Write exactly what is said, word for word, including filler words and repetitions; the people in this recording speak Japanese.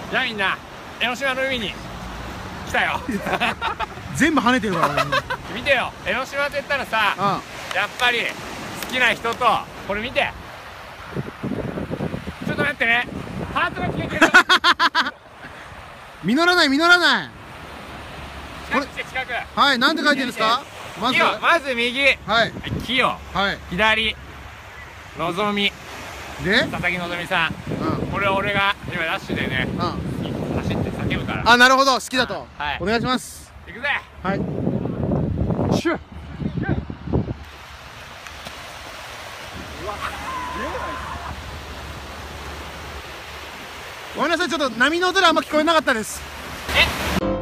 じゃあみんな江ノ島の海に来たよ全部跳ねてるから見てよ、江ノ島って言ったらさ、 うん、 やっぱり好きな人とこれ見て、ちょっと待ってね、ハートが消えてる実らない実らない。 近く来て近く。 はい、なんて書いてるんですか。まずまず右、 はい清、はい、左のぞみで佐々木のぞみさん、うん、これを俺が今ダッシュでね、うん、走って叫ぶから。 あ、なるほど、好きだと、 はい、 お願いします。 行くぜ。 はい、シュッ。ごめんなさい、ちょっと波の音であんま聞こえなかったです。 え